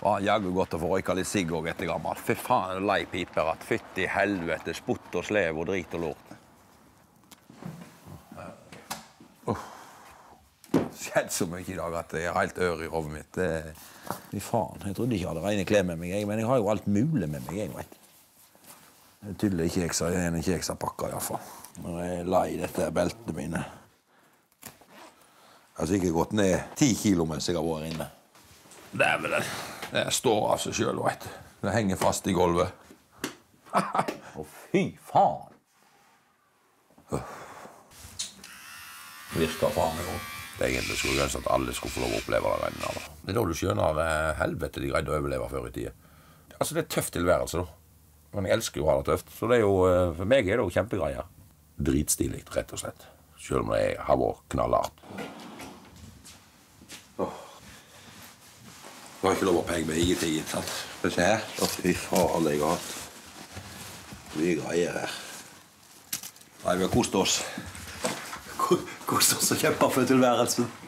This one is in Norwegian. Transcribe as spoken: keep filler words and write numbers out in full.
Var jaggu godt å få røyka litt sigg og etter gammel. Fy faen, det lei piper at fytti helvete, spott og slev og drit og lort. Uh. Skjedd så mye i dag at jeg er helt ør i hodet mitt. Det... Fy faen, jeg trodde ikke jeg hadde rene klær med meg, men jeg har jo alt mulig med meg, jeg vet. Det er tydelig ikke jeg som er en ikke jeg som pakker i hvert fall. Når jeg er lei dette beltene mine. Jeg har sikkert gått ned ti kilo mens jeg har vært inne. Det er vel det. Det står av seg selv, vet du. Det henger fast i gulvet. Å, fy faen! Virker faen meg også. Det er egentlig skulle grense at alle skulle få lov å oppleve det regnet. Det er da du skjønner helvete de greide å overleve før i tiden. Altså, det er tøft tilværelse, da. Men jeg elsker jo å ha det tøft. Så det er jo, for meg er det jo kjempegreier. Dritstilig, rett og slett. Selv om det har vært knallhardt. Du har ikke lov å peke med ingenting, ikke sant? Skal vi se her? Å, fy faen, jeg har hatt mye greier her. Nei, vi har kost oss. Kost oss og kjempet for tilværelsen.